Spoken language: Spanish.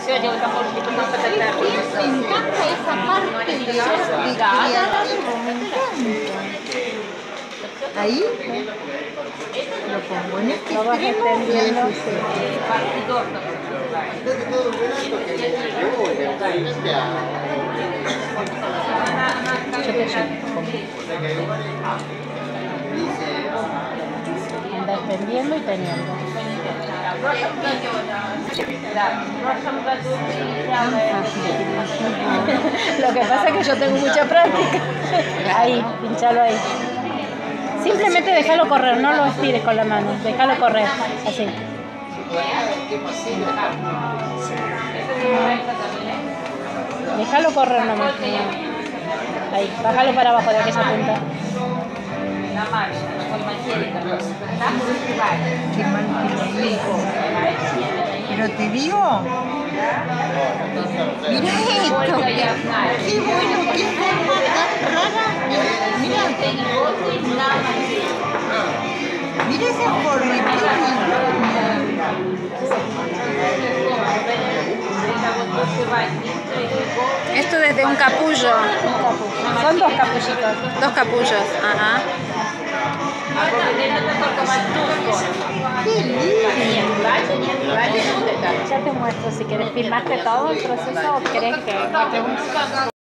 Me encanta esa parte de me encanta. Ahí lo pongo en este extremo y en anda extendiendo y teniendo. Lo que pasa es que yo tengo mucha práctica. Ahí, pinchalo ahí. Simplemente déjalo correr, no lo estires con la mano, déjalo correr, así. Déjalo correr nomás. Ahí, bájalo para abajo de aquella punta. Qué mal que lo digo. Pero te digo, mira esto, qué bueno, qué forma tan rara. Mira, mira esa forma, qué Esto desde un capullo. Son dos capullitos. Dos capullos, ajá. Ya te muestro si querés. ¿Filmaste todo el proceso o querés que